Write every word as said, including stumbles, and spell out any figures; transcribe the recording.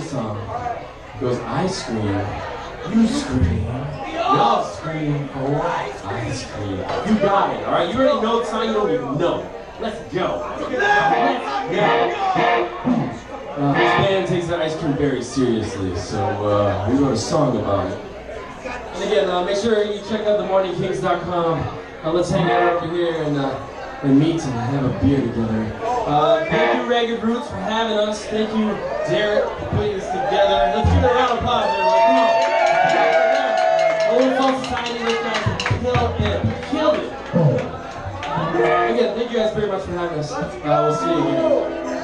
song goes, I scream, you scream, y'all scream for ice cream. You got it, all right? You already know the song, you don't even know. Let's go. Let's go. Uh, this band takes the ice cream very seriously, so uh, we wrote a song about it. And again, uh, make sure you check out the morning kings dot com. Uh, let's hang out over here and, uh, and meet and have a beer together. Uh, thank you, Ragged Roots, for having us. Thank you, Derek, for putting this together. Let's give it a round of applause, everybody. Come on. Old Soul Society, this guy killed it. Killed it. Again, thank you guys very much for having us. Uh, we'll see you again.